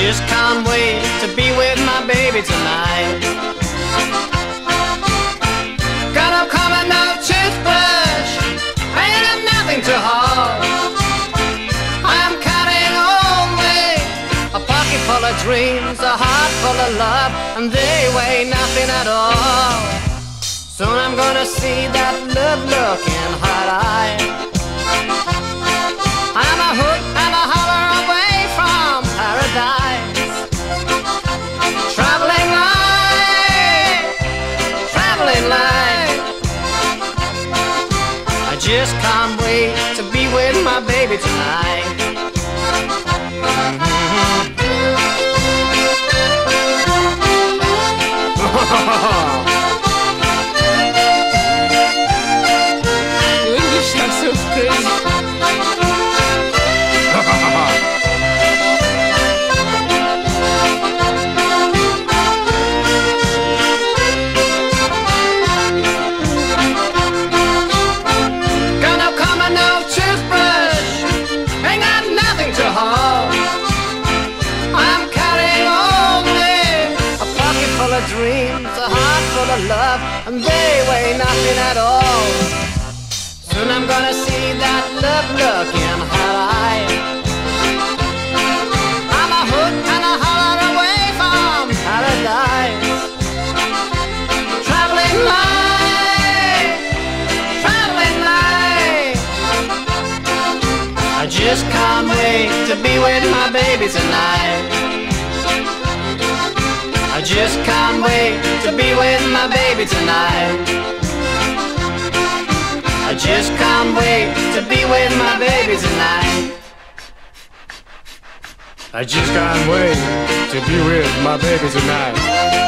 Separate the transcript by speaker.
Speaker 1: just can't wait to be with my baby tonight. Got no comb and no toothbrush, ain't got nothing to hold. I'm carrying only a pocket full of dreams, a heart full of love, and they weigh nothing at all. Soon I'm gonna see that love look in her eye. I'm a hoot and a holler away from paradise. Travelling light, travelling light. I just can't wait to be with my baby tonight. English not so crazy. Got no comb and no toothbrush, ain't got nothing to hold. I'm carrying only a pocket full of dreams, a heart full of love, and they weigh nothing at all. Soon I'm gonna see that love look in her eye. I'm a hoot and a holler away from paradise. Travelling light, travelling light. I just can't wait to be with my baby tonight. I just can't wait to be with my baby tonight. I just can't wait to be with my baby tonight.
Speaker 2: I just can't wait to be with my baby tonight.